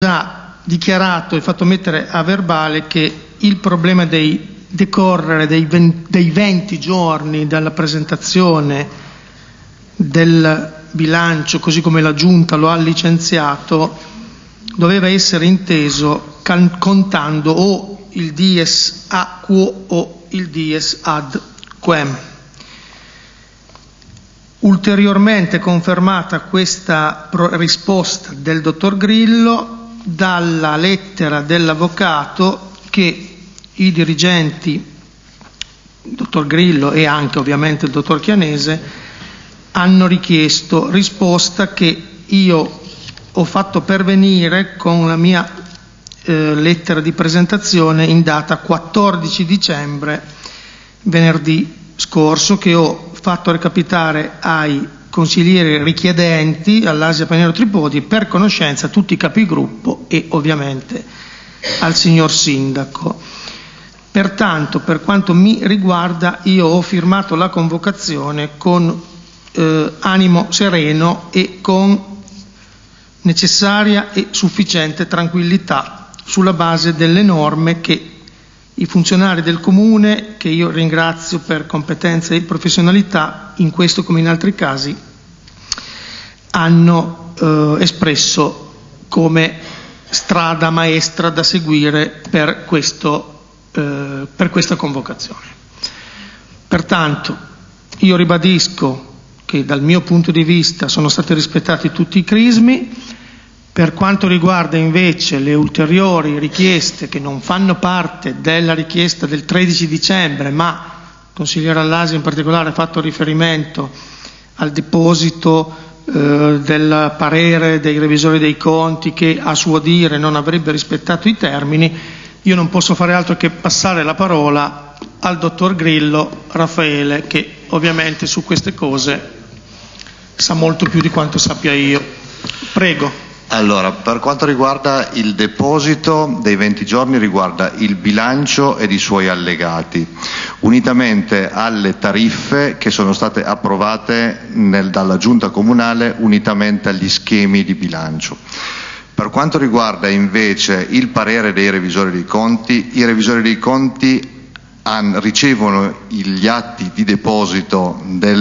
già dichiarato e fatto mettere a verbale che il problema dei decorrere dei 20 giorni dalla presentazione del bilancio, così come la Giunta lo ha licenziato, doveva essere inteso contando o il dies a quo o il dies ad quem. Ulteriormente confermata questa risposta del dottor Grillo dalla lettera dell'avvocato che i dirigenti, il dottor Grillo e anche ovviamente il dottor Chianese, hanno richiesto risposta che io ho fatto pervenire con la mia lettera di presentazione in data 14 dicembre, venerdì scorso, che ho fatto recapitare ai consiglieri richiedenti all'Asia Paniero Tripodi, per conoscenza tutti i capigruppo e ovviamente al signor Sindaco. Pertanto, per quanto mi riguarda, io ho firmato la convocazione con animo sereno e con necessaria e sufficiente tranquillità sulla base delle norme che i funzionari del Comune, che io ringrazio per competenza e professionalità, in questo come in altri casi, hanno espresso come strada maestra da seguire per questa convocazione. Pertanto, io ribadisco che dal mio punto di vista sono stati rispettati tutti i crismi. Per quanto riguarda invece le ulteriori richieste che non fanno parte della richiesta del 13 dicembre, ma il consigliere All'Asia in particolare ha fatto riferimento al deposito del parere dei revisori dei conti che a suo dire non avrebbe rispettato i termini, io non posso fare altro che passare la parola al dottor Grillo Raffaele, che ovviamente su queste cose sa molto più di quanto sappia io. Prego. Allora, per quanto riguarda il deposito dei 20 giorni, riguarda il bilancio ed i suoi allegati, unitamente alle tariffe che sono state approvate dalla Giunta Comunale unitamente agli schemi di bilancio. Per quanto riguarda invece il parere dei revisori dei conti, i revisori dei conti ricevono gli atti di deposito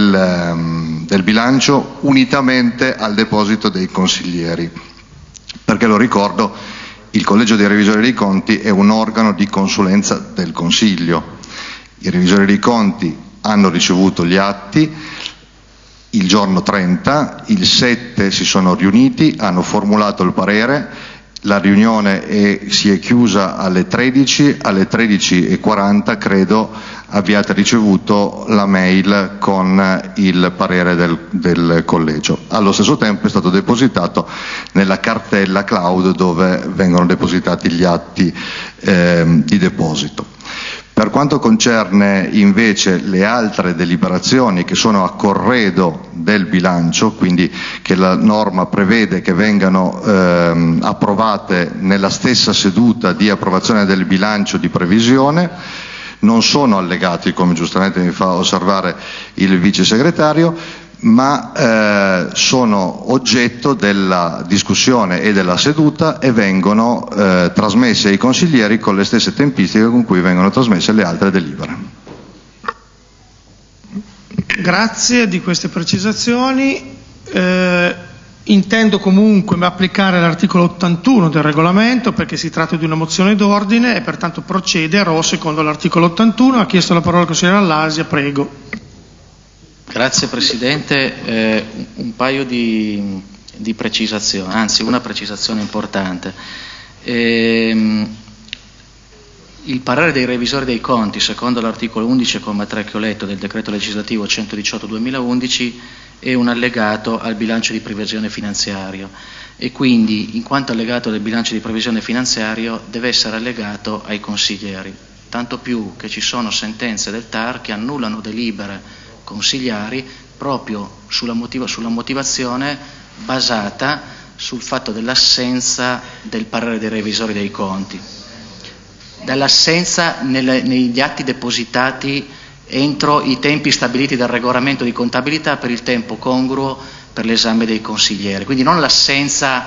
del bilancio unitamente al deposito dei consiglieri, perché lo ricordo, il Collegio dei Revisori dei Conti è un organo di consulenza del Consiglio. I revisori dei conti hanno ricevuto gli atti il giorno 30, il 7 si sono riuniti, hanno formulato il parere. La riunione si è chiusa alle 13, alle 13:40 credo abbiate ricevuto la mail con il parere del collegio. Allo stesso tempo è stato depositato nella cartella cloud dove vengono depositati gli atti di deposito. Per quanto concerne invece le altre deliberazioni che sono a corredo del bilancio, quindi che la norma prevede che vengano approvate nella stessa seduta di approvazione del bilancio di previsione, non sono allegati, come giustamente mi fa osservare il vice segretario, ma sono oggetto della discussione e della seduta e vengono trasmesse ai consiglieri con le stesse tempistiche con cui vengono trasmesse le altre delibere. Grazie di queste precisazioni. Intendo comunque applicare l'articolo 81 del regolamento, perché si tratta di una mozione d'ordine e pertanto procederò secondo l'articolo 81. Ha chiesto la parola il consigliere All'Asia, prego. Grazie Presidente, un paio di precisazioni, anzi una precisazione importante. Il parere dei revisori dei conti, secondo l'articolo 11,3 che ho letto del decreto legislativo 118/2011, è un allegato al bilancio di previsione finanziario e quindi, in quanto allegato del bilancio di previsione finanziario, deve essere allegato ai consiglieri, tanto più che ci sono sentenze del TAR che annullano delibere consigliari proprio sulla motivazione basata sul fatto dell'assenza del parere dei revisori dei conti, dall'assenza negli atti depositati entro i tempi stabiliti dal regolamento di contabilità per il tempo congruo per l'esame dei consiglieri, quindi non l'assenza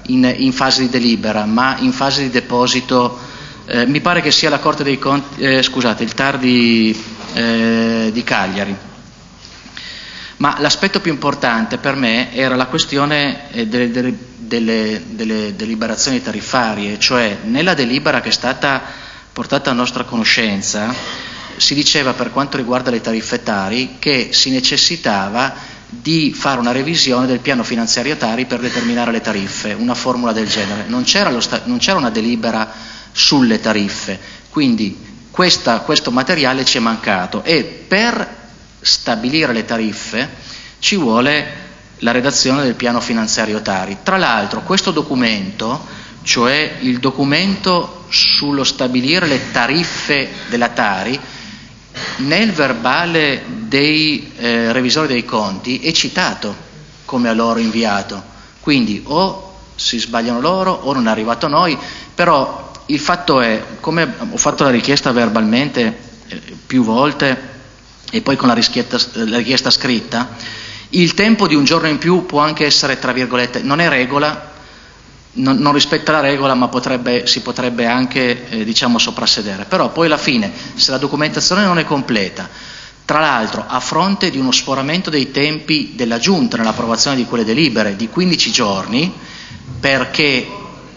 in fase di delibera, ma in fase di deposito, mi pare che sia la Corte dei Conti, scusate, il TAR di Cagliari. Ma l'aspetto più importante per me era la questione delle deliberazioni tariffarie, cioè nella delibera che è stata portata a nostra conoscenza si diceva, per quanto riguarda le tariffe Tari, che si necessitava di fare una revisione del piano finanziario Tari per determinare le tariffe, una formula del genere. Non c'era una delibera sulle tariffe, quindi questo materiale ci è mancato, e per stabilire le tariffe ci vuole la redazione del piano finanziario Tari. Tra l'altro questo documento, cioè il documento sullo stabilire le tariffe della Tari, nel verbale dei revisori dei conti è citato come a loro inviato, quindi o si sbagliano loro o non è arrivato a noi, però il fatto è, come ho fatto la richiesta verbalmente più volte e poi con la richiesta scritta, il tempo di un giorno in più può anche essere, tra virgolette, non è regola, non rispetta la regola, ma si potrebbe anche diciamo soprassedere, però poi alla fine, se la documentazione non è completa, tra l'altro a fronte di uno sforamento dei tempi della Giunta nell'approvazione di quelle delibere di 15 giorni, perché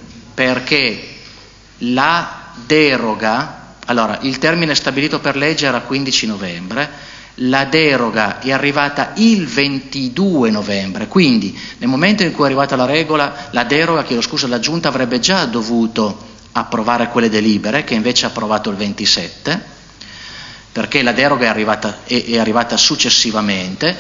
la deroga, allora il termine stabilito per legge era 15 novembre, la deroga è arrivata il 22 novembre, quindi nel momento in cui è arrivata la deroga, la Giunta avrebbe già dovuto approvare quelle delibere, che invece ha approvato il 27, perché la deroga è arrivata successivamente.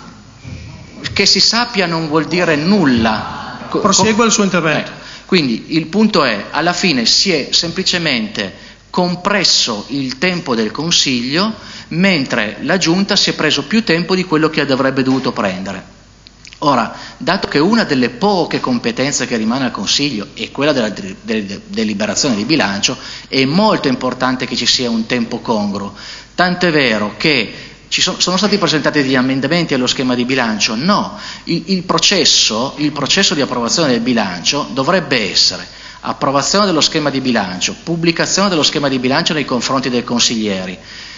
Che si sappia non vuol dire nulla. Prosegua il suo intervento. Quindi il punto è, alla fine si è semplicemente compresso il tempo del Consiglio, mentre la Giunta si è preso più tempo di quello che avrebbe dovuto prendere. Ora, dato che una delle poche competenze che rimane al Consiglio è quella della deliberazione di bilancio, è molto importante che ci sia un tempo congruo, tanto è vero che sono stati presentati degli emendamenti allo schema di bilancio. No, il processo di approvazione del bilancio dovrebbe essere approvazione dello schema di bilancio, pubblicazione dello schema di bilancio nei confronti dei consiglieri,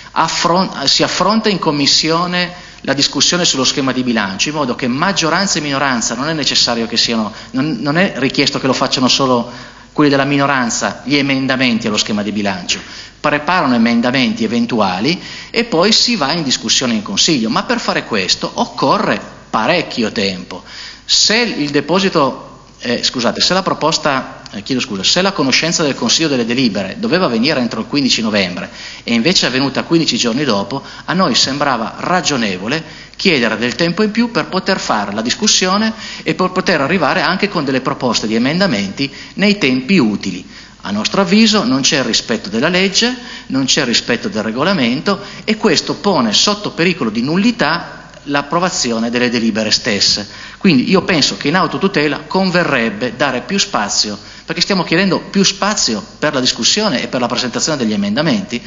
si affronta in commissione la discussione sullo schema di bilancio, in modo che maggioranza e minoranza, non è necessario che siano, non è richiesto che lo facciano solo quelli della minoranza, gli emendamenti allo schema di bilancio, preparano emendamenti eventuali e poi si va in discussione in Consiglio, ma per fare questo occorre parecchio tempo. Se il deposito se la proposta, se la conoscenza del Consiglio delle delibere doveva avvenire entro il 15 novembre e invece è avvenuta 15 giorni dopo, a noi sembrava ragionevole chiedere del tempo in più per poter fare la discussione e per poter arrivare anche con delle proposte di emendamenti nei tempi utili. A nostro avviso non c'è il rispetto della legge, non c'è il rispetto del regolamento e questo pone sotto pericolo di nullità l'approvazione delle delibere stesse. Quindi io penso che in autotutela converrebbe dare più spazio, perché stiamo chiedendo più spazio per la discussione e per la presentazione degli emendamenti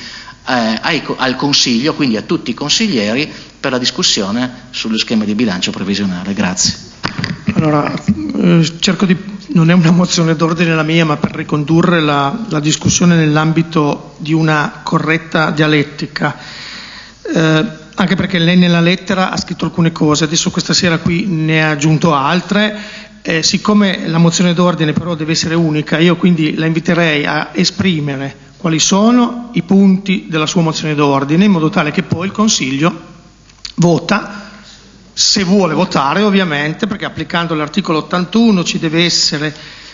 al Consiglio, quindi a tutti i consiglieri, per la discussione sullo schema di bilancio previsionale. Grazie. Allora, non è una mozione d'ordine la mia, ma per ricondurre la discussione nell'ambito di una corretta dialettica. Anche perché lei nella lettera ha scritto alcune cose, adesso questa sera qui ne ha aggiunto altre, siccome la mozione d'ordine però deve essere unica, io quindi la inviterei a esprimere quali sono i punti della sua mozione d'ordine, in modo tale che poi il Consiglio vota, se vuole votare ovviamente, perché applicando l'articolo 81 ci deve essere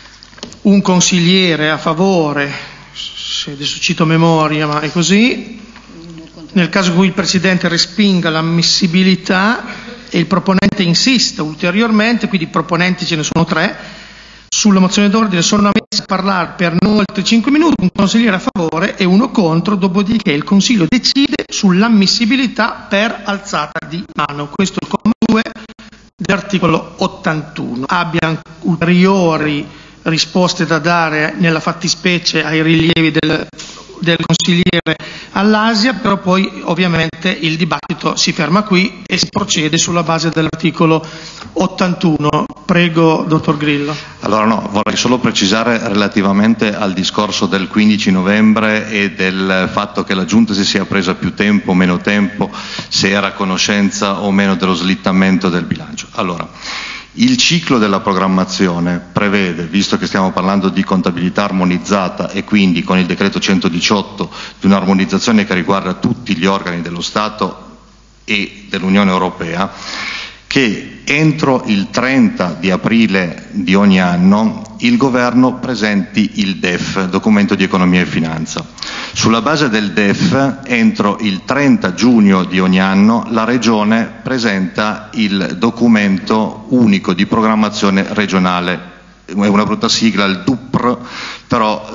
un consigliere a favore, se adesso cito a memoria, ma è così. Nel caso in cui il Presidente respinga l'ammissibilità e il proponente insista ulteriormente, quindi i proponenti ce ne sono 3, sulla mozione d'ordine sono ammessi a parlare per non oltre 5 minuti, un consigliere a favore e uno contro, dopodiché il Consiglio decide sull'ammissibilità per alzata di mano. Questo è il comma 2 dell'articolo 81. Abbia ulteriori risposte da dare nella fattispecie ai rilievi del consigliere all'Asia, però poi ovviamente il dibattito si ferma qui e si procede sulla base dell'articolo 81. Prego, dottor Grillo. Allora no, vorrei solo precisare relativamente al discorso del 15 novembre e del fatto che la Giunta si sia presa più tempo o meno tempo, se era a conoscenza o meno dello slittamento del bilancio. Allora, il ciclo della programmazione prevede, visto che stiamo parlando di contabilità armonizzata e quindi con il decreto 118 di un'armonizzazione che riguarda tutti gli organi dello Stato e dell'Unione Europea, che entro il 30 di aprile di ogni anno il Governo presenti il DEF, Documento di Economia e Finanza. Sulla base del DEF, entro il 30 giugno di ogni anno, la Regione presenta il Documento Unico di Programmazione Regionale. È una brutta sigla, il DUPR, però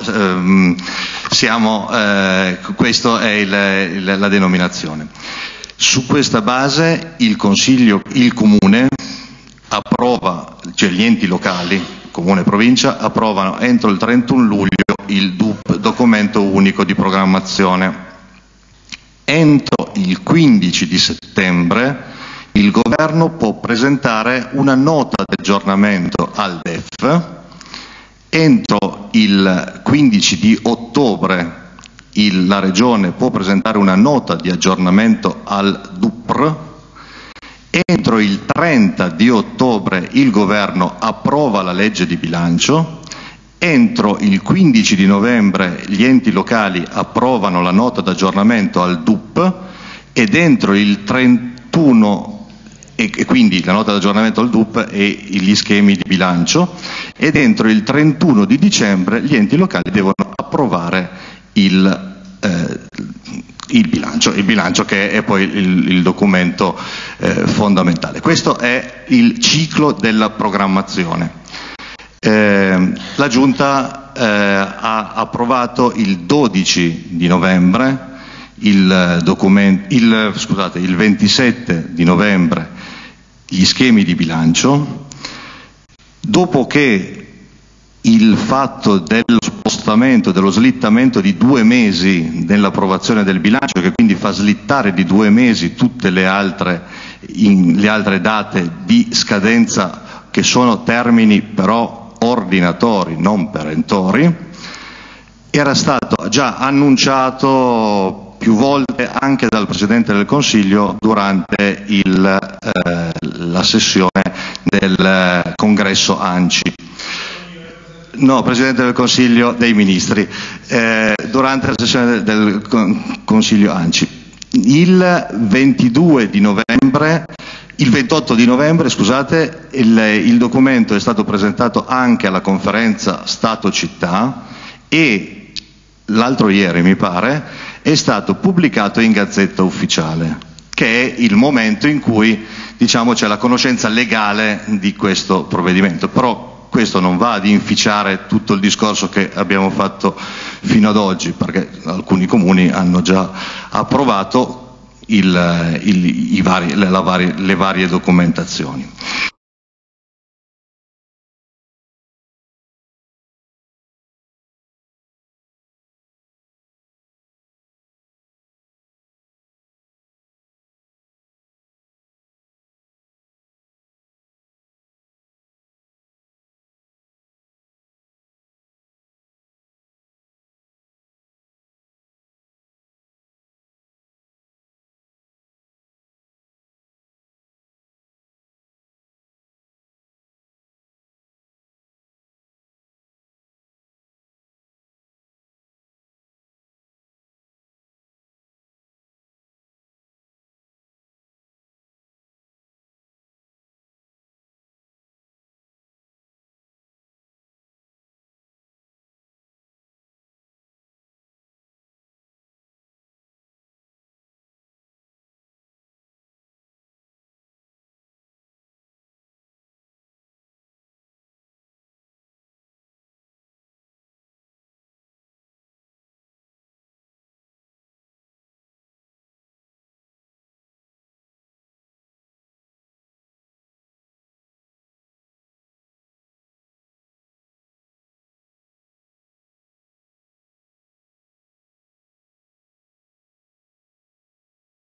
questa è la denominazione. Su questa base il Comune approva, cioè gli enti locali, Comune e Provincia, approvano entro il 31 luglio il DUP, Documento Unico di Programmazione. Entro il 15 di settembre il Governo può presentare una nota di aggiornamento al DEF. Entro il 15 di ottobre la Regione può presentare una nota di aggiornamento al DUPR. Entro il 30 di ottobre il Governo approva la legge di bilancio. Entro il 15 di novembre gli enti locali approvano la nota d'aggiornamento al DUP ed entro il 31 e quindi la nota d'aggiornamento al DUP e gli schemi di bilancio, ed entro il 31 di dicembre gli enti locali devono approvare il bilancio che è poi il documento fondamentale. Questo è il ciclo della programmazione. La Giunta ha approvato il 12 di novembre, il 27 di novembre gli schemi di bilancio, dopo che il fatto dello spostamento, dello slittamento di 2 mesi nell'approvazione del bilancio, che quindi fa slittare di 2 mesi tutte le altre date di scadenza, che sono termini però ordinatori, non perentori, era stato già annunciato più volte anche dal Presidente del Consiglio durante la sessione del Congresso ANCI. No, Presidente del Consiglio dei Ministri, durante la sessione del Consiglio ANCI. Il 28 di novembre, scusate, il documento è stato presentato anche alla conferenza Stato-Città e l'altro ieri, mi pare, è stato pubblicato in Gazzetta Ufficiale, che è il momento in cui, diciamo, c'è la conoscenza legale di questo provvedimento. Però questo non va ad inficiare tutto il discorso che abbiamo fatto fino ad oggi, perché alcuni comuni hanno già approvato le varie documentazioni.